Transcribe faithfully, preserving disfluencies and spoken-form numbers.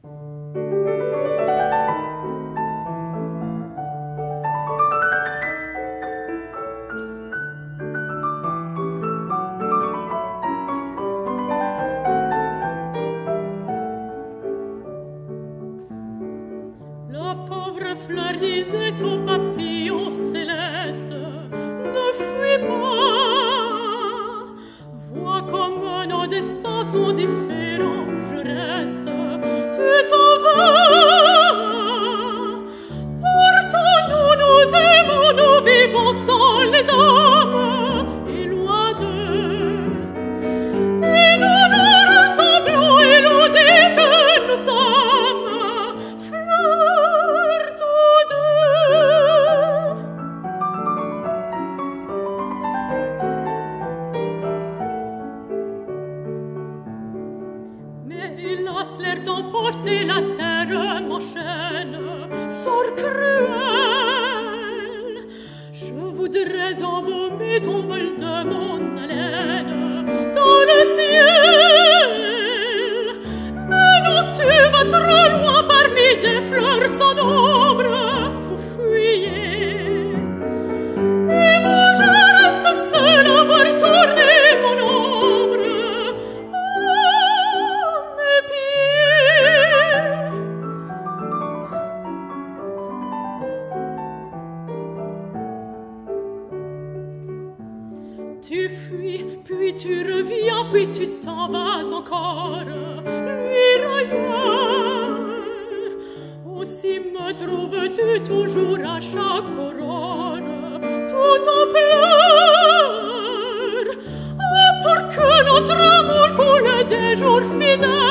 Fleur disait au papillon céleste, ne fuis pas, vois comme nos destins sont différents, je reste, tu t'en vas. Pourtant nous nous aimons, nous vivons sans les hommes, et loin d'eux, et nous nous ressemblons, et l'on dit que nous sommes hélas, l'air t'emporte et la terre m'enchaîne, sort cruel. Je voudrais embaumer ton vol de mon haleine dans le ciel. Mais non, tu vas trop loin parmi des fleurs sans ombre, vous fuyez. Et moi je reste seule à voir tourner mon ombre. Tu fuis, puis tu reviens, puis tu t'en vas encore, lui ailleurs. Aussi me trouves-tu toujours à chaque aurore, tout en pleurs. Oh, pour que notre amour coule des jours fidèles.